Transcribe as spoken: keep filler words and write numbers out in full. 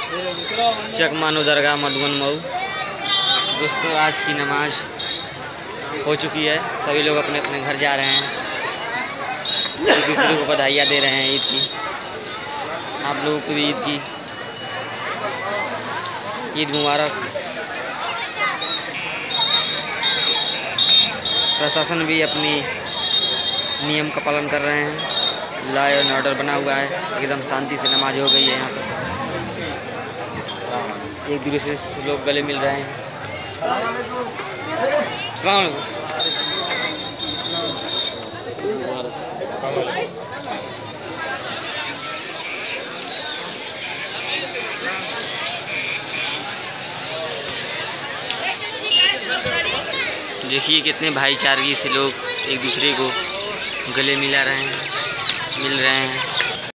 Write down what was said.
चकमानो दरगाह मधुबन मऊ। दोस्तों आज की नमाज हो चुकी है, सभी लोग अपने अपने घर जा रहे हैं, एक दूसरे को बधाइयाँ दे रहे हैं ईद की। आप लोगों को भी ईद की ईद मुबारक। प्रशासन भी अपनी नियम का पालन कर रहे हैं, लॉ एंड ऑर्डर बना हुआ है, एकदम शांति से नमाज हो गई है यहाँ पर। एक दूसरे से लोग गले मिल रहे हैं। अस्सलाम वालेकुम। देखिए कितने भाईचारगी से लोग एक दूसरे को गले मिला रहे हैं, मिल रहे हैं।